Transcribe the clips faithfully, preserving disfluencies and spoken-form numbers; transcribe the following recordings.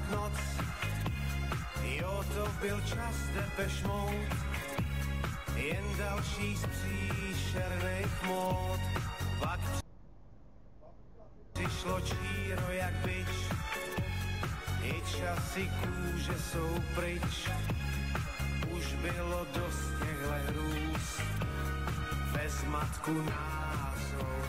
noc. Jo, to byl čas Depeche Mode, jen další z příšerných mód. Pak přišlo číro jak bič, i časy kůže jsou pryč. Už bylo dost těchto hrůz, ve zmatku názor.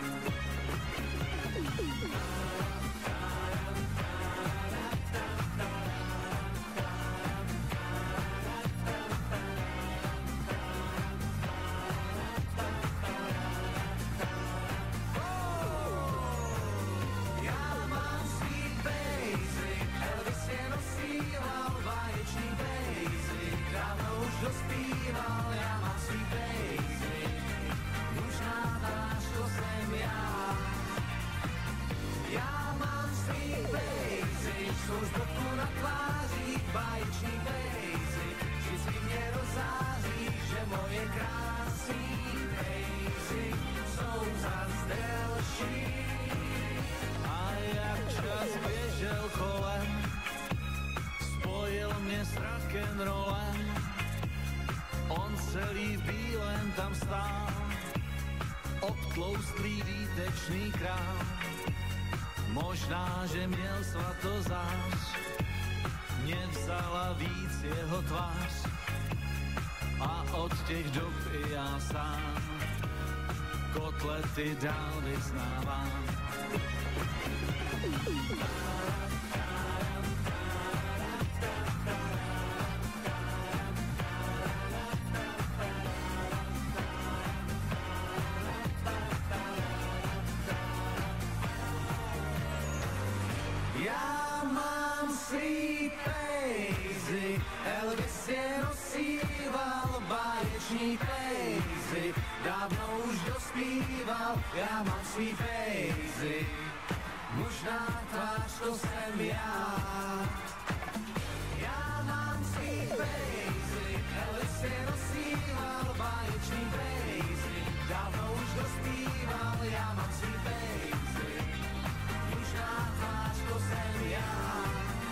Dospíval, já mám svý basic, možná dáš, to jsem já. Já mám svý basic, jsou z boku na tvářích, báječný basic, vždycky mě rozáří, že moje krásný basic jsou zas delší. A jak čas běžel kolem, spojil mě s rock'n'rollem. On celý v bílém tam stál, obtloustlý výtečný král. Možná, že měl svatozář, mě vzala víc jeho tvář. A od těch dob i já sám kotlety dál vyznávám. Já mám svý pejzy, Elvis je nosíval, báječný pejzy, dávno už dospíval, já mám svý pejzy, možná tvář to jsem já. Já mám svý pejzy, Elvis je nosíval, báječný pejzy, dávno už dospíval, já mám svý pejzy, možná tvář to jsem já.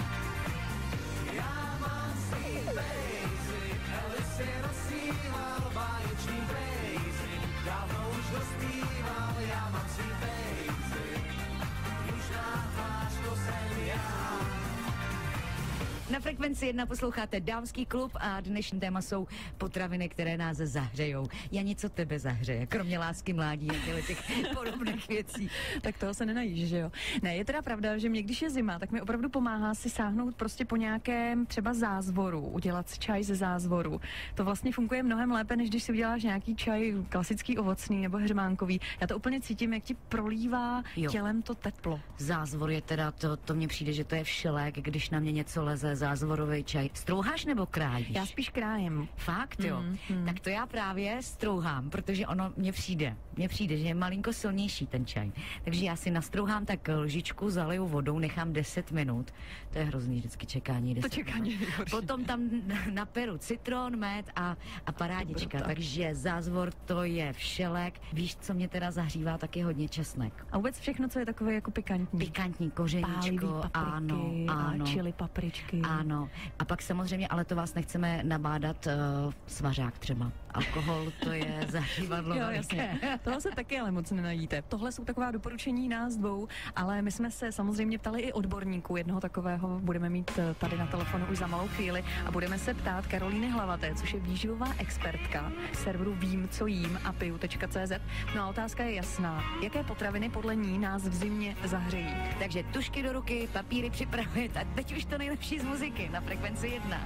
Já mám svý basic, Elvis je rozsíval, báječný basic, dávno už dospíval, já mám svý basic, možná tvář to jsem já. Na Frekvenci jedna posloucháte Dámský klub a dnešní téma jsou potraviny, které nás zahřejou. Jani, co tebe zahřeje, kromě lásky, mládí a těch podobných věcí? Tak toho se nenajíš, že jo? Ne, je teda pravda, že mě, když je zima, tak mi opravdu pomáhá si sáhnout prostě po nějakém třeba zázvoru, udělat si čaj ze zázvoru. To vlastně funguje mnohem lépe, než když si uděláš nějaký čaj klasický ovocný nebo hřmánkový. Já to úplně cítím, jak ti prolívá jo. tělem to teplo. Zázvor je teda, to, to mně přijde, že to je všelék, když na mě něco leze, zázvorový čaj. Strouháš nebo krájíš? Já spíš krájem. Fakt, jo? Mm, mm. Tak to já právě strouhám, protože ono mně přijde, mně přijde, že je malinko silnější ten čaj. Takže já si nastrouhám tak lžičku, zaliju vodou, nechám deset minut. To je hrozný vždycky čekání. To čekání je horší. Potom tam naperu citron, med a, a parádička. Dobrota. Takže zázvor to je všelék. Víš, co mě teda zahřívá, taky hodně česnek. A vůbec všechno, co je takové jako pikantní. Pikantní kořeníčko, ano, ano. Čili papričky. Ano. A pak samozřejmě, ale to vás nechceme nabádat, uh, svařák třeba. Alkohol, to je zahřívadlo. Jo, jasně. Toho se taky ale moc nenajíte. Tohle jsou taková doporučení nás dvou, ale my jsme se samozřejmě ptali i odborníků. Jednoho takového budeme mít tady na telefonu už za malou chvíli a budeme se ptát Karolíny Hlavaté, což je výživová expertka serveru vím, co jím a piju tečka cé zet. No a otázka je jasná. Jaké potraviny podle ní nás v zimě zahřejí? Takže tušky do ruky, papíry připravit a teď už to nejlepší z muziky na Frekvenci jedna.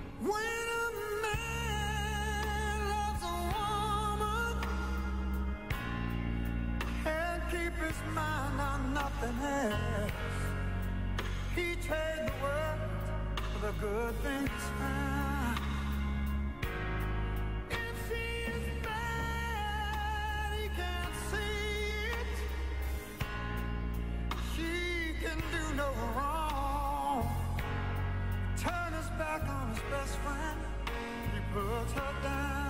His mind on nothing else. He trade the world for the good things found. If she is bad, he can't see it. She can do no wrong. Turn his back on his best friend. He puts her down.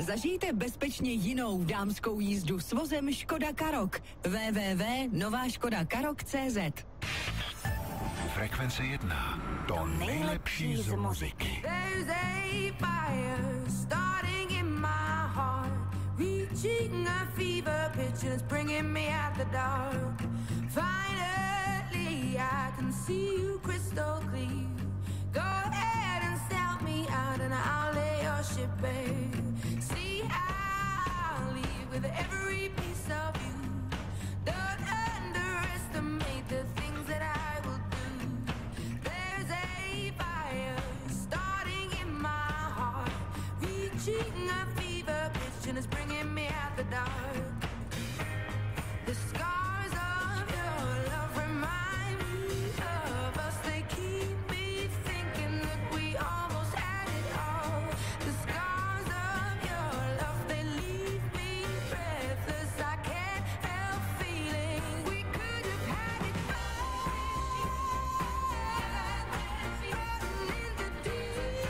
Zažijte bezpečně jinou dámskou jízdu s vozem Škoda Karoq. w w w tečka nová škoda karoq tečka cé zet. Frekvence jedna. To nejlepší z muziky. There's a fire starting in my heart, reaching a fever pitch and it's bringing me out the dark. Finally I can see you crystal clear. Go ahead and sell me out and I'll lay your ship bare. See, I'll leave with every piece of you. Don't underestimate the things that I will do. There's a fire starting in my heart, reaching a fever pitch and it's bringing me out the dark. The scars of your love remind me of us. They keep me thinking that we almost had it all. The scars of your love, they leave me breathless. I can't help feeling we could have had it all. Floating in the deep.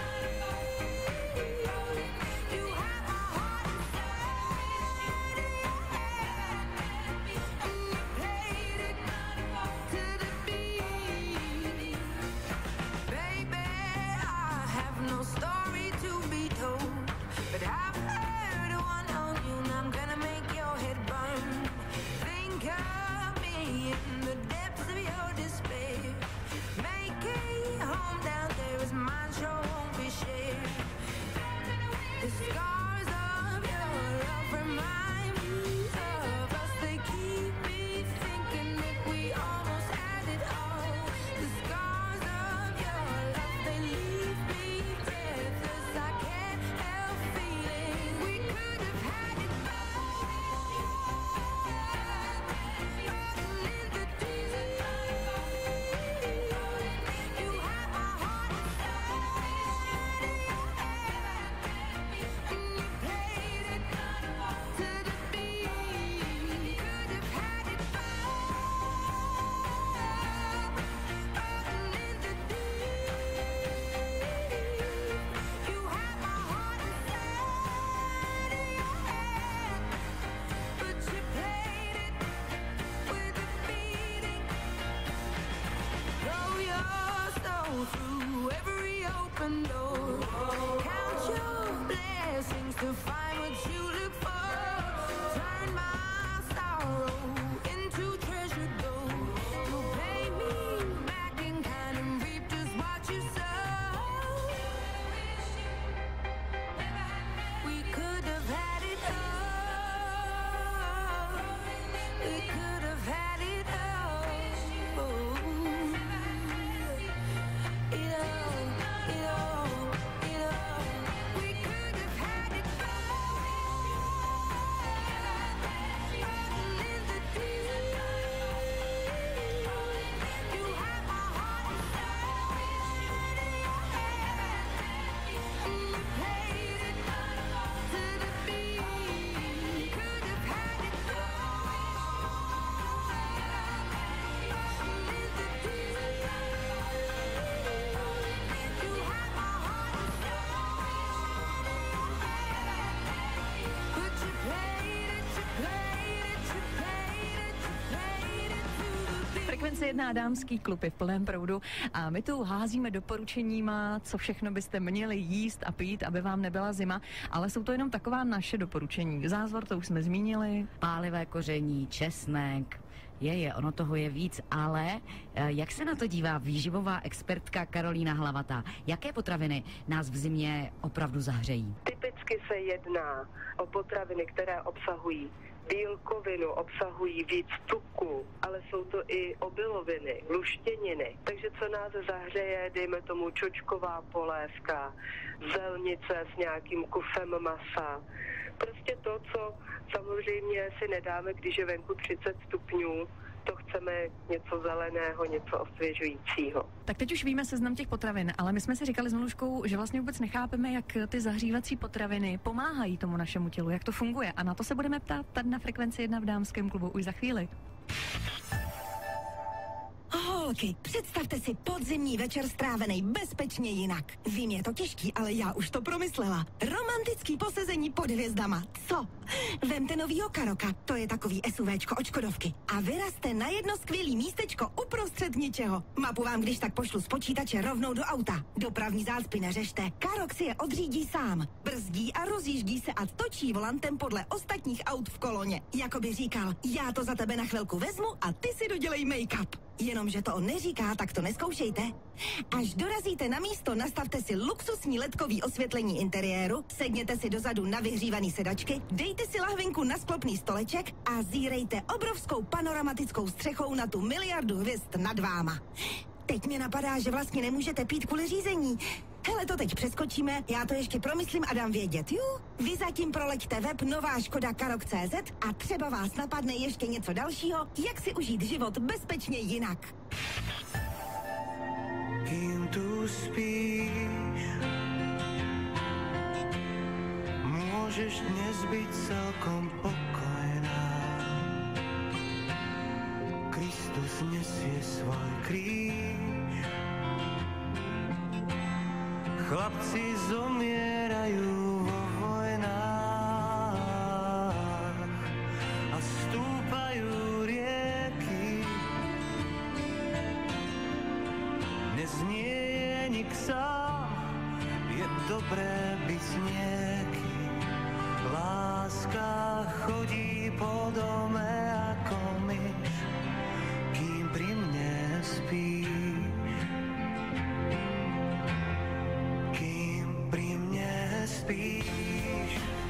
You have my heart inside of your hand, and you played it to the beat. Baby, I have no story to be told, but I've heard one on you and I'm gonna make your head burn. Think of me in the depths of your despair. Make a home down there as mine sure won't be shared. The scars of your love remind me of us. They keep me thinking that we almost had it all. The scars of your love, they leave me breathless. I can't help feeling we could have had it all. Floating in the deep. You have my heart inside of your hand, and you played it to the beat. Could have had it all. Floating in the deep. You have my heart inside of your hand, but you played it with a beating. Throw your soul through every open door. Count your blessings to find what you look for. Turn my sorrow into treasure gold. You'll pay me back in kind and reap just what you sow. We could have had it all. We could have had it all. It all, it all, it all. We could have had it all. Floating in the deep. You have my heart inside of your hand, and you played it to the beat. Could have had it all. Floating in the deep. You have my heart inside of your hand, but you played it, you played it, you played it, you played it to the beat. Frekvence jedna, dámský klub je v plném proudu a my tu házíme doporučeníma, co všechno byste měli jíst a pít, aby vám nebyla zima, ale jsou to jenom taková naše doporučení. Zázvor, to už jsme zmínili. Pálivé koření, česnek, je, je, ono toho je víc, ale eh, jak se na to dívá výživová expertka Karolína Hlavatá? Jaké potraviny nás v zimě opravdu zahřejí? Typicky se jedná o potraviny, které obsahují bílkovinu, obsahují víc tuku, ale jsou to i obiloviny, luštěniny. Takže co nás zahřeje, dejme tomu čočková polévka, zelnice s nějakým kufem masa. Prostě to, co samozřejmě si nedáme, když je venku třicet stupňů, to chceme něco zeleného, něco osvěžujícího. Tak teď už víme seznam těch potravin, ale my jsme si říkali s Miluškou, že vlastně vůbec nechápeme, jak ty zahřívací potraviny pomáhají tomu našemu tělu, jak to funguje. A na to se budeme ptát tady na Frekvenci jedna v dámském klubu už za chvíli. Oh, holky, představte si podzimní večer strávený bezpečně jinak. Vím, je to těžký, ale já už to promyslela. Romantický posezení pod hvězdama. Co? Vemte novýho Karoka, to je takový SUVčko od Škodovky. A vyrazte na jedno skvělý místečko uprostřed ničeho. Mapu vám když tak pošlu z počítače rovnou do auta. Dopravní zácpy neřešte. Karok si je odřídí sám. Brzdí a rozjíždí se a točí volantem podle ostatních aut v koloně. Jakoby říkal, já to za tebe na chvilku vezmu a ty si dodělej make-up. Jenomže to on neříká, tak to neskoušejte. Až dorazíte na místo, nastavte si luxusní ledkový osvětlení interiéru, sedněte si dozadu na vyhřívaný sedačky, dejte si lahvinku na sklopný stoleček a zírejte obrovskou panoramatickou střechou na tu miliardu hvězd nad váma. Teď mě napadá, že vlastně nemůžete pít kvůli řízení. Hele, to teď přeskočíme, já to ještě promyslím a dám vědět, jo? Vy zatím proleďte web nová škoda karok tečka cé zet a třeba vás napadne ještě něco dalšího, jak si užít život bezpečně jinak. Kým tu spíš, môžeš dnes byť celkom pokojná. Kristus nesie svoj kríž. Chlapci zomierajú vo vojnách a stúpajú rieky. Dnes nie je nik sám, je dobré byť s niekým. Láska chodí po dome ako myš, kým pri mne spíš. Spíš.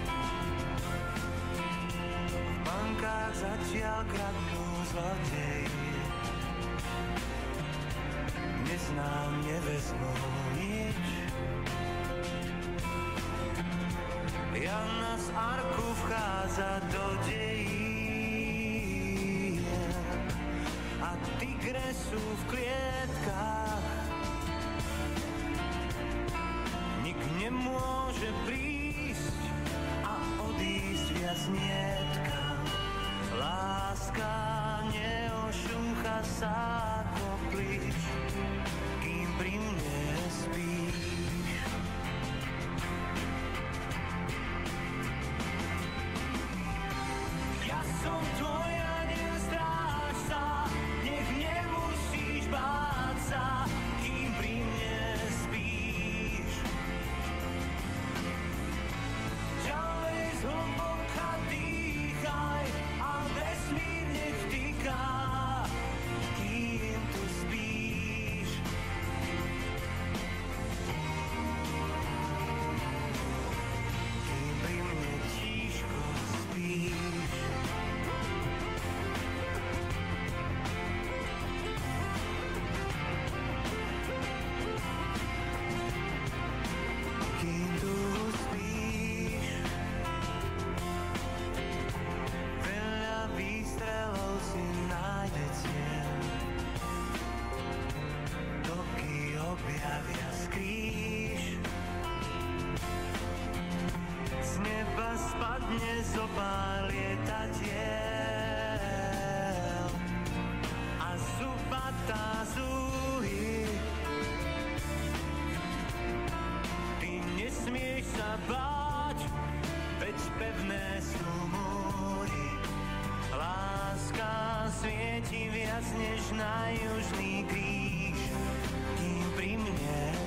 V bankách zatiaľ kradnú zlodeji, dnes nám nevezmú nič. Jana z arku vchádza do dejí a tigre sú v klietkách. Nik nemôže prísť a odísť viac nietka. Láska neošúcha sa ako plyč, kým pri mne spíš. Ja som tvoja, nezdráš sa, nech nemusíš báť sa, kým pri mne spíš. Ďalej zhlboka dýchaj a vesmír nech týka, kým tu spíš. Kým pri mne tížko spíš. Kým tu spíš. Veľa výstrelov si nájde cieľ, toky objavia skrýš. Z neba spadne zopár lietadiel a zubatá zúhy. Ty nesmieš sa báť, veď pevné sú múry. Láska svieti viac než na južný kríž, kým pri mne